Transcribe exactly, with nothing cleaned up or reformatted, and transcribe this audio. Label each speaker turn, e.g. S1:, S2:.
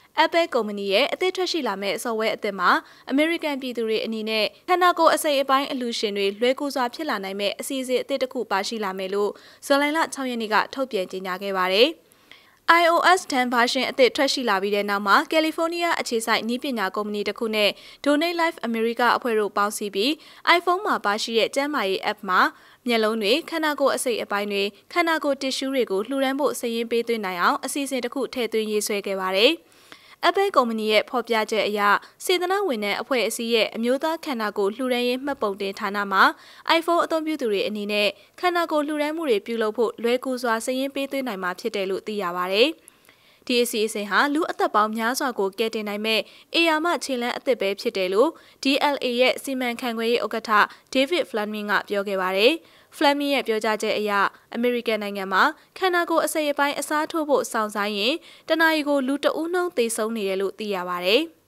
S1: Apple ကုမ္ပဏီရဲ့အသစ်ထွက်ရှိလာမဲ့ software အသစ်မှာ American ပြည်သူတွေအနေနဲ့ခန္ဓာကိုယ်အစိတ်အပိုင်းအလူရှင်တွေလွယ်ကူစွာဖြစ်လာနိုင်မဲ့အစီအစဉ်အသစ်တစ်ခုပါရှိလာမယ်လို့ဇူလိုင်လ၆ရက်နေ့ကထုတ်ပြန်ကြေညာခဲ့ပါတယ်။ iOS ten version အသစ်ထွက်ရှိလာပြီးတဲ့နောက်မှာကယ်လီဖိုးနီးယားအခြေစိုက်နည်းပညာကုမ္ပဏီတစ်ခုနဲ့ Donate Life America အဖွဲ့တို့ပေါင်းစည်းပြီး iPhone မှာပါရှိတဲ့ကျန်းမာရေး app မှာမျက်လုံးတွေခန္ဓာကိုယ်အစိတ်အပိုင်းတွေခန္ဓာကိုယ်တစ်ရှူးတွေကိုလှူဒန်းဖို့စာရင်းပေးသွင်းနိုင်အောင်အစီအစဉ်တစ်ခုထည့်သွင်းရေးဆွဲခဲ့ပါတယ်။ Apple ကုမ္ပဏီရဲ့ဖော်ပြချက်အရစေတနာ့ဝန်ထမ်းအဖွဲ့အစည်းရဲ့အမျိုးသားခန္ဓာကိုယ်လှူဒန်းရေးမှတ်ပုံတင်ဌာနမှာ iPhone အသုံးပြုသူတွေအနေနဲ့ခန္ဓာကိုယ်လှူဒန်းမှုတွေပြုလုပ်ဖို့လွယ်ကူစွာစာရင်းပေးသွင်းနိုင်မှာဖြစ်တယ်လို့သိရပါတယ်။ဒီအစီအစဉ်ဟာလူအသက်ပေါင်းများစွာကိုကယ်တင်နိုင်မဲ့အေယာမခြေလှမ်းအသစ်ပဲဖြစ်တယ်လို့ D L A ရဲ့စီမံခန့်ခွဲရေးဥက္ကဋ္ဌ David Fleming ကပြောခဲ့ပါတယ်။ Fleming ရဲ့ပြောကြားချက်အရအမေရိကန်နိုင်ငံမှာခန္ဓာကိုယ်အစိတ်အပိုင်းအစားထိုးဖို့စောင့်ဆိုင်းရင်တနအီကိုလူတဦးနှုန်းသေဆုံးနေတယ်လို့သိရပါတယ်။